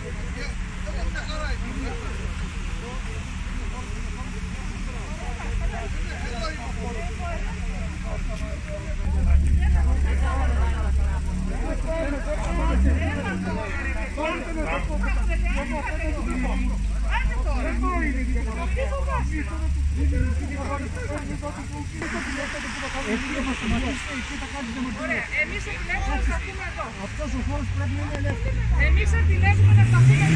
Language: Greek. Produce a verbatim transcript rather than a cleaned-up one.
Ωραία, εμείς επιλέγουμε να σταθούμε εδώ. Αυτός ο χώρος πρέπει να είναι ελεύθερος. Εμείς επιλέγουμε να σταθούμε